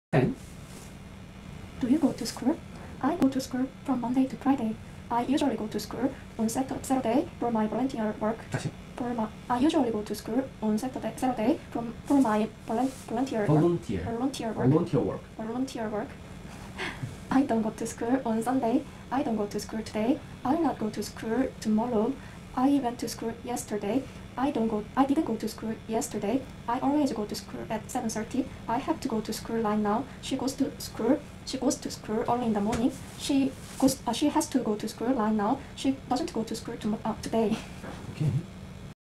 10. Do you go to school? I go to school from Monday to Friday. I usually go to school on Saturday for my volunteer work. 다시. I usually go to school on Saturday for my volunteer work. I don't go to school on Sunday. I don't go to school today. I'll not go to school tomorrow. I went to school yesterday. I didn't go to school yesterday. I always go to school at 7:30. I have to go to school right now. She goes to school early in the morning. She has to go to school right now. She doesn't go to school today. Okay.